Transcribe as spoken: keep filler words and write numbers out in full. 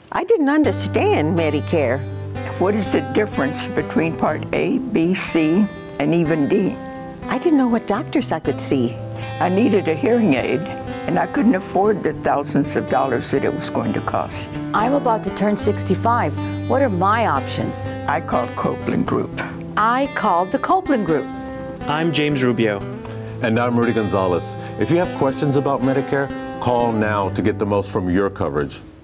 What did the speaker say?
I didn't understand Medicare. What is the difference between Part A, B, C, and even D? I didn't know what doctors I could see. I needed a hearing aid, and I couldn't afford the thousands of dollars that it was going to cost. I'm about to turn sixty-five. What are my options? I called Copeland Group. I called the Copeland Group. I'm James Rubio. And I'm Rudy Gonzalez. If you have questions about Medicare, call now to get the most from your coverage.